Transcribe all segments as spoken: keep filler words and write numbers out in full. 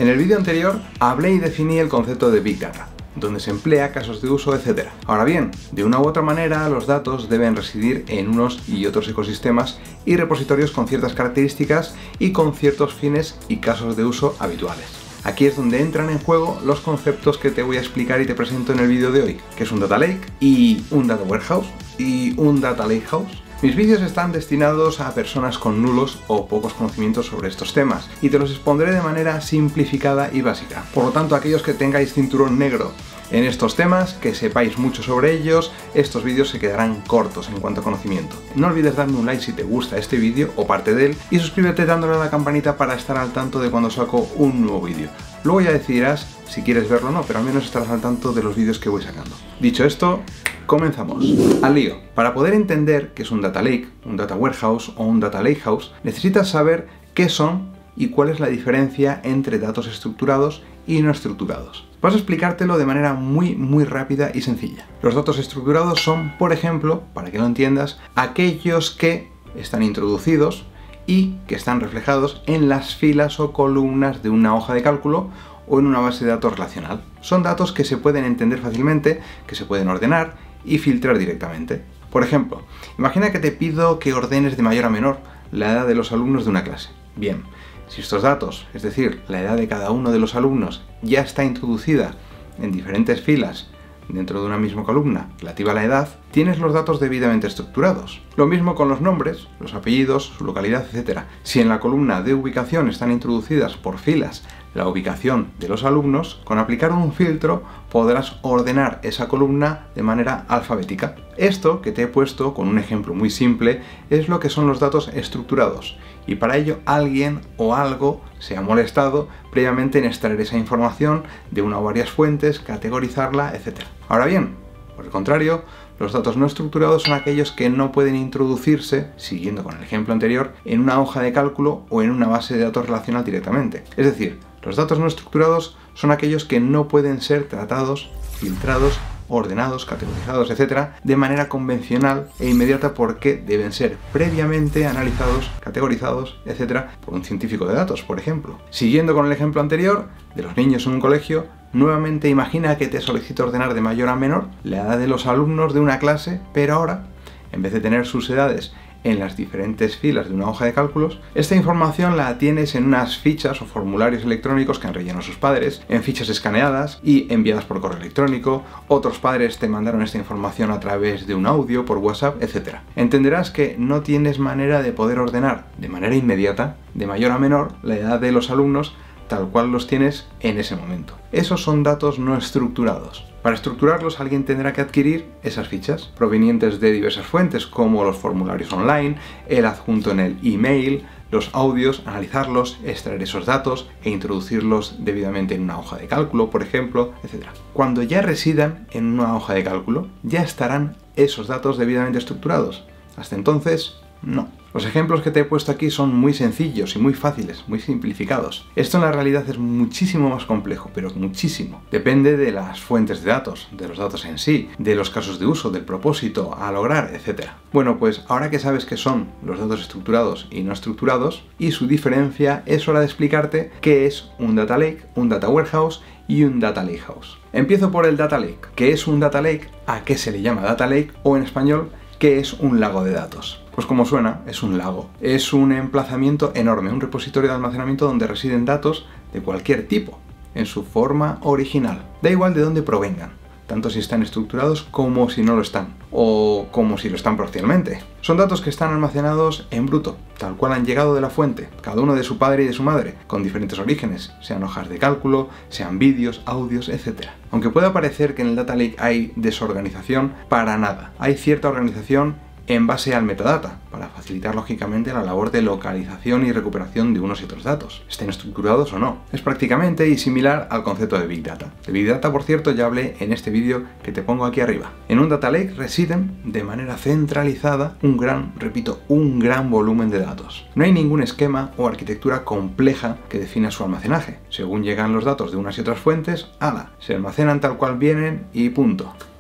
En el vídeo anterior hablé y definí el concepto de Big Data, donde se emplea, casos de uso, etcétera. Ahora bien, de una u otra manera los datos deben residir en unos y otros ecosistemas y repositorios con ciertas características y con ciertos fines y casos de uso habituales. Aquí es donde entran en juego los conceptos que te voy a explicar y te presento en el vídeo de hoy, que es un Data Lake y un Data Warehouse y un Data Lakehouse. Mis vídeos están destinados a personas con nulos o pocos conocimientos sobre estos temas y te los expondré de manera simplificada y básica. Por lo tanto, aquellos que tengáis cinturón negro en estos temas, que sepáis mucho sobre ellos, estos vídeos se quedarán cortos en cuanto a conocimiento. No olvides darme un like si te gusta este vídeo o parte de él y suscríbete dándole a la campanita para estar al tanto de cuando saco un nuevo vídeo. Luego ya decidirás si quieres verlo o no, pero al menos estarás al tanto de los vídeos que voy sacando. Dicho esto, comenzamos. Al lío. Para poder entender qué es un Data Lake, un Data Warehouse o un Data Lakehouse, necesitas saber qué son y cuál es la diferencia entre datos estructurados y no estructurados. Vas a explicártelo de manera muy muy rápida y sencilla. Los datos estructurados son, por ejemplo, para que lo entiendas, aquellos que están introducidos y que están reflejados en las filas o columnas de una hoja de cálculo o en una base de datos relacional. Son datos que se pueden entender fácilmente, que se pueden ordenar y filtrar directamente. Por ejemplo, imagina que te pido que ordenes de mayor a menor la edad de los alumnos de una clase. Bien, si estos datos, es decir, la edad de cada uno de los alumnos, ya está introducida en diferentes filas dentro de una misma columna relativa a la edad, tienes los datos debidamente estructurados. Lo mismo con los nombres, los apellidos, su localidad, etcétera. Si en la columna de ubicación están introducidas por filas la ubicación de los alumnos, con aplicar un filtro podrás ordenar esa columna de manera alfabética. Esto que te he puesto con un ejemplo muy simple es lo que son los datos estructurados, y para ello alguien o algo se ha molestado previamente en extraer esa información de una o varias fuentes, categorizarla, etcétera. Ahora bien, por el contrario, los datos no estructurados son aquellos que no pueden introducirse, siguiendo con el ejemplo anterior, en una hoja de cálculo o en una base de datos relacional directamente. Es decir, los datos no estructurados son aquellos que no pueden ser tratados, filtrados, ordenados, categorizados, etcétera, de manera convencional e inmediata porque deben ser previamente analizados, categorizados, etcétera, por un científico de datos, por ejemplo. Siguiendo con el ejemplo anterior de los niños en un colegio, nuevamente imagina que te solicito ordenar de mayor a menor la edad de los alumnos de una clase, pero ahora, en vez de tener sus edades en las diferentes filas de una hoja de cálculos, esta información la tienes en unas fichas o formularios electrónicos que han rellenado sus padres, en fichas escaneadas y enviadas por correo electrónico. Otros padres te mandaron esta información a través de un audio, por WhatsApp, etcétera. Entenderás que no tienes manera de poder ordenar de manera inmediata, de mayor a menor, la edad de los alumnos tal cual los tienes en ese momento. Esos son datos no estructurados. Para estructurarlos alguien tendrá que adquirir esas fichas provenientes de diversas fuentes como los formularios online, el adjunto en el email, los audios, analizarlos, extraer esos datos e introducirlos debidamente en una hoja de cálculo, por ejemplo, etcétera. Cuando ya residan en una hoja de cálculo, ya estarán esos datos debidamente estructurados. Hasta entonces, no. Los ejemplos que te he puesto aquí son muy sencillos y muy fáciles, muy simplificados. Esto en la realidad es muchísimo más complejo, pero muchísimo. Depende de las fuentes de datos, de los datos en sí, de los casos de uso, del propósito a lograr, etcétera. Bueno, pues ahora que sabes qué son los datos estructurados y no estructurados y su diferencia, es hora de explicarte qué es un Data Lake, un Data Warehouse y un Data Lakehouse. Empiezo por el Data Lake. ¿Qué es un Data Lake? ¿A qué se le llama Data Lake? O en español, ¿qué es un lago de datos? Pues como suena, es un lago. Es un emplazamiento enorme, un repositorio de almacenamiento donde residen datos de cualquier tipo, en su forma original. Da igual de dónde provengan, tanto si están estructurados como si no lo están, o como si lo están parcialmente. Son datos que están almacenados en bruto, tal cual han llegado de la fuente, cada uno de su padre y de su madre, con diferentes orígenes, sean hojas de cálculo, sean vídeos, audios, etcétera. Aunque pueda parecer que en el Data Lake hay desorganización, para nada. Hay cierta organización en base al metadata, para facilitar lógicamente la labor de localización y recuperación de unos y otros datos, estén estructurados o no. Es prácticamente y similar al concepto de Big Data. De Big Data, por cierto, ya hablé en este vídeo que te pongo aquí arriba. En un Data Lake residen de manera centralizada un gran, repito, un gran volumen de datos. No hay ningún esquema o arquitectura compleja que defina su almacenaje. Según llegan los datos de unas y otras fuentes, ¡hala!, se almacenan tal cual vienen y punto.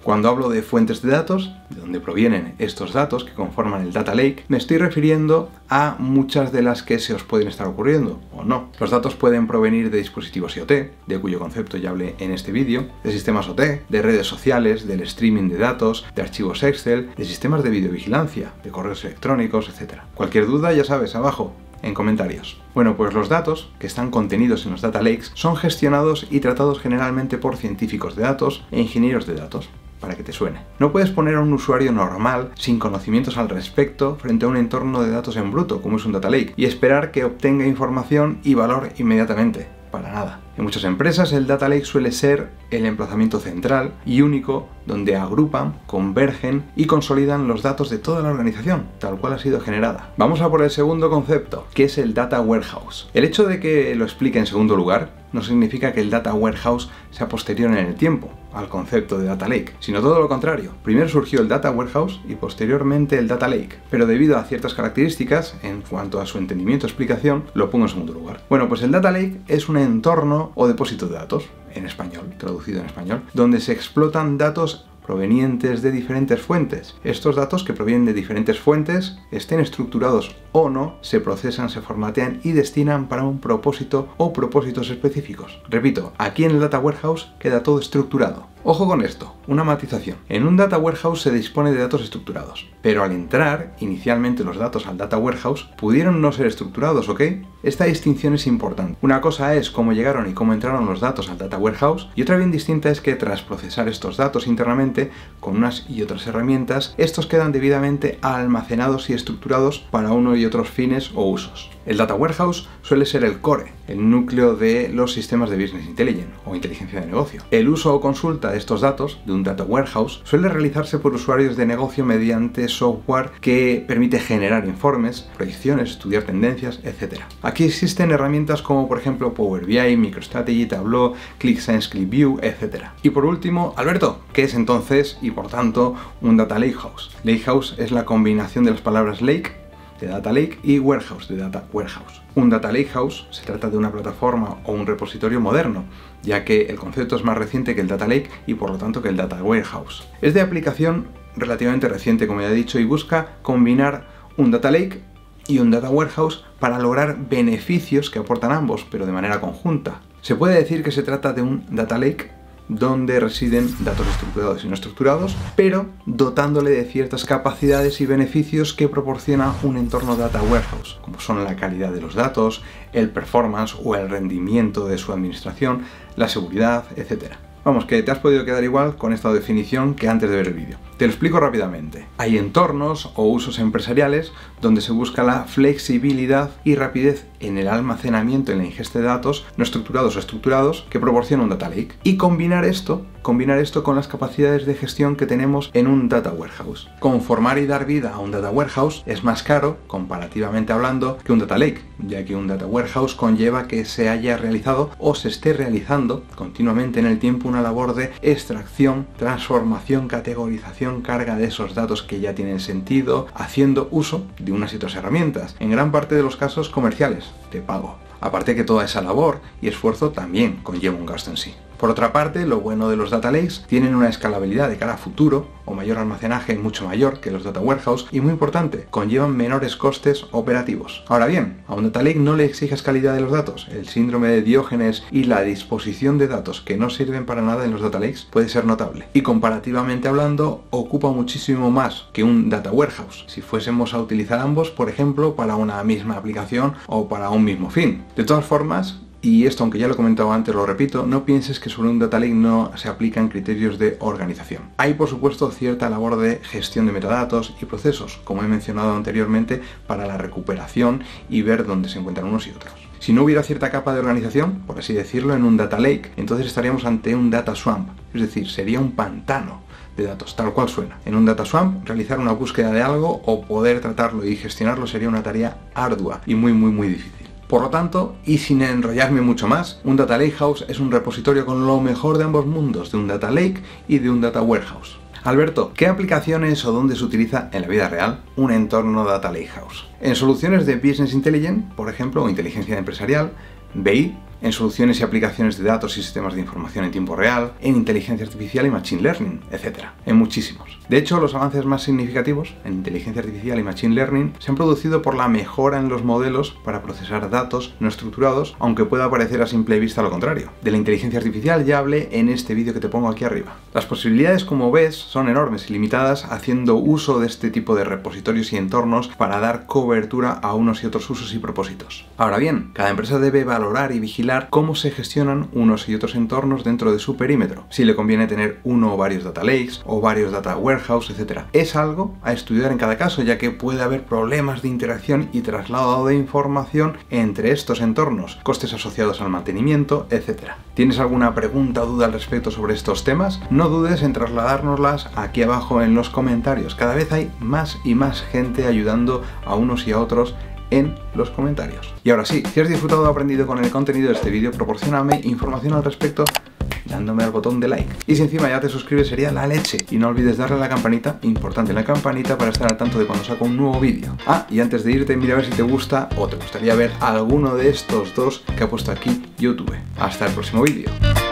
Cuando hablo de fuentes de datos, de donde provienen estos datos que conforman el Data Lake, me estoy refiriendo a muchas de las que se os pueden estar ocurriendo, o no. Los datos pueden provenir de dispositivos I o T, de cuyo concepto ya hablé en este vídeo, de sistemas O T, de redes sociales, del streaming de datos, de archivos Excel, de sistemas de videovigilancia, de correos electrónicos, etcétera. Cualquier duda, ya sabes, abajo en comentarios. Bueno, pues los datos que están contenidos en los Data Lakes son gestionados y tratados generalmente por científicos de datos e ingenieros de datos, para que te suene. No puedes poner a un usuario normal, sin conocimientos al respecto, frente a un entorno de datos en bruto, como es un Data Lake, y esperar que obtenga información y valor inmediatamente. Para nada. En muchas empresas el Data Lake suele ser el emplazamiento central y único donde agrupan, convergen y consolidan los datos de toda la organización, tal cual ha sido generada. Vamos a por el segundo concepto, que es el Data Warehouse. El hecho de que lo explique en segundo lugar no significa que el Data Warehouse sea posterior en el tiempo al concepto de Data Lake, sino todo lo contrario. Primero surgió el Data Warehouse y posteriormente el Data Lake, pero debido a ciertas características, en cuanto a su entendimiento o explicación, lo pongo en segundo lugar. Bueno, pues el Data Lake es un entorno o depósito de datos, en español, traducido en español, donde se explotan datos provenientes de diferentes fuentes. Estos datos que provienen de diferentes fuentes, estén estructurados o no, se procesan, se formatean y destinan para un propósito o propósitos específicos. Repito, aquí en el Data Warehouse queda todo estructurado. Ojo con esto, una matización. En un Data Warehouse se dispone de datos estructurados, pero al entrar inicialmente los datos al Data Warehouse pudieron no ser estructurados, ¿ok? Esta distinción es importante. Una cosa es cómo llegaron y cómo entraron los datos al Data Warehouse, y otra bien distinta es que tras procesar estos datos internamente con unas y otras herramientas, estos quedan debidamente almacenados y estructurados para uno y otros fines o usos. El Data Warehouse suele ser el core, el núcleo de los sistemas de Business Intelligence o inteligencia de negocio. El uso o consulta de estos datos de un Data Warehouse suele realizarse por usuarios de negocio mediante software que permite generar informes, proyecciones, estudiar tendencias, etcétera. Aquí existen herramientas como por ejemplo Power B I, MicroStrategy, Tableau, ClickSense, ClickView, etcétera. Y por último, Alberto, ¿qué es entonces y por tanto un Data Lakehouse? Lakehouse es la combinación de las palabras lake, de Data Lake, y Warehouse, de Data Warehouse. Un Data Lakehouse se trata de una plataforma o un repositorio moderno, ya que el concepto es más reciente que el Data Lake y por lo tanto que el Data Warehouse. Es de aplicación relativamente reciente, como ya he dicho, y busca combinar un Data Lake y un Data Warehouse para lograr beneficios que aportan ambos, pero de manera conjunta. Se puede decir que se trata de un Data Lake donde residen datos estructurados y no estructurados, pero dotándole de ciertas capacidades y beneficios que proporciona un entorno Data Warehouse, como son la calidad de los datos, el performance o el rendimiento de su administración, la seguridad, etcétera. Vamos, que te has podido quedar igual con esta definición que antes de ver el vídeo. Te lo explico rápidamente. Hay entornos o usos empresariales donde se busca la flexibilidad y rapidez en el almacenamiento, en la ingesta de datos no estructurados o estructurados que proporciona un Data Lake. Y combinar esto, combinar esto con las capacidades de gestión que tenemos en un Data Warehouse. Conformar y dar vida a un Data Warehouse es más caro, comparativamente hablando, que un Data Lake, ya que un Data Warehouse conlleva que se haya realizado o se esté realizando continuamente en el tiempo una labor de extracción, transformación, categorización, carga de esos datos que ya tienen sentido, haciendo uso de unas y otras herramientas, en gran parte de los casos comerciales, de pago. Aparte que toda esa labor y esfuerzo también conlleva un gasto en sí. Por otra parte, lo bueno de los Data Lakes tienen una escalabilidad de cara a futuro o mayor almacenaje mucho mayor que los Data Warehouse y, muy importante, conllevan menores costes operativos. Ahora bien, a un Data Lake no le exiges calidad de los datos. El síndrome de Diógenes y la disposición de datos que no sirven para nada en los Data Lakes puede ser notable. Y comparativamente hablando, ocupa muchísimo más que un Data Warehouse, si fuésemos a utilizar ambos, por ejemplo, para una misma aplicación o para un mismo fin. De todas formas, y esto, aunque ya lo he comentado antes, lo repito, no pienses que sobre un Data Lake no se aplican criterios de organización. Hay, por supuesto, cierta labor de gestión de metadatos y procesos, como he mencionado anteriormente, para la recuperación y ver dónde se encuentran unos y otros. Si no hubiera cierta capa de organización, por así decirlo, en un Data Lake, entonces estaríamos ante un Data Swamp, es decir, sería un pantano de datos, tal cual suena. En un Data Swamp, realizar una búsqueda de algo o poder tratarlo y gestionarlo sería una tarea ardua y muy, muy, muy difícil. Por lo tanto, y sin enrollarme mucho más, un Data Lakehouse es un repositorio con lo mejor de ambos mundos, de un Data Lake y de un Data Warehouse. Alberto, ¿qué aplicaciones o dónde se utiliza en la vida real un entorno Data Lakehouse? En soluciones de Business Intelligence, por ejemplo, o inteligencia empresarial, B I, en soluciones y aplicaciones de datos y sistemas de información en tiempo real, en inteligencia artificial y machine learning, etcétera. En muchísimos. De hecho, los avances más significativos en inteligencia artificial y machine learning se han producido por la mejora en los modelos para procesar datos no estructurados, aunque pueda parecer a simple vista lo contrario. De la inteligencia artificial ya hablé en este vídeo que te pongo aquí arriba. Las posibilidades, como ves, son enormes y limitadas haciendo uso de este tipo de repositorios y entornos para dar cobertura a unos y otros usos y propósitos. Ahora bien, cada empresa debe valorar y vigilar cómo se gestionan unos y otros entornos dentro de su perímetro, si le conviene tener uno o varios data lakes o varios data warehouse, etcétera. Es algo a estudiar en cada caso, ya que puede haber problemas de interacción y traslado de información entre estos entornos, costes asociados al mantenimiento, etcétera. ¿Tienes alguna pregunta o duda al respecto sobre estos temas? No dudes en trasladárnoslas aquí abajo en los comentarios. Cada vez hay más y más gente ayudando a unos y a otros en los comentarios. Y ahora sí, si has disfrutado o aprendido con el contenido de este vídeo, proporcióname información al respecto dándome al botón de like. Y si encima ya te suscribes sería la leche. Y no olvides darle a la campanita, importante la campanita, para estar al tanto de cuando saco un nuevo vídeo. Ah, y antes de irte, mira a ver si te gusta o te gustaría ver alguno de estos dos que ha puesto aquí YouTube. Hasta el próximo vídeo.